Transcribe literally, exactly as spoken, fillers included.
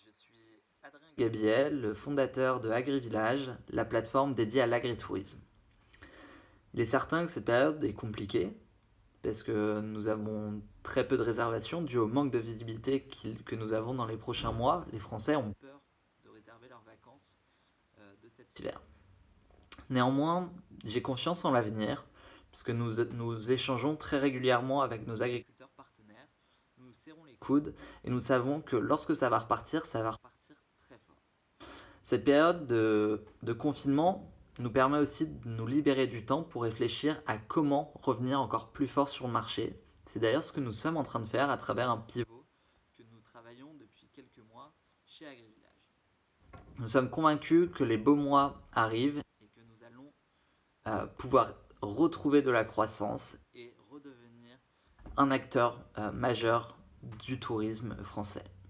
Je suis Adrien Gabiel, le fondateur de AgriVillage, la plateforme dédiée à l'agritourisme. Il est certain que cette période est compliquée parce que nous avons très peu de réservations dû au manque de visibilité que nous avons dans les prochains mois. Les Français ont peur de réserver leurs vacances de cet hiver. Néanmoins, j'ai confiance en l'avenir parce que nous, nous échangeons très régulièrement avec nos agriculteurs partenaires. Nous nous serrons les coudes et nous savons que lorsque ça va repartir, ça va repartir très fort. Cette période de, de confinement nous permet aussi de nous libérer du temps pour réfléchir à comment revenir encore plus fort sur le marché. C'est d'ailleurs ce que nous sommes en train de faire à travers un pivot que nous travaillons depuis quelques mois chez AgriVillage. Nous sommes convaincus que les beaux mois arrivent et que nous allons euh, pouvoir retrouver de la croissance et redevenir un acteur euh, majeur du tourisme français.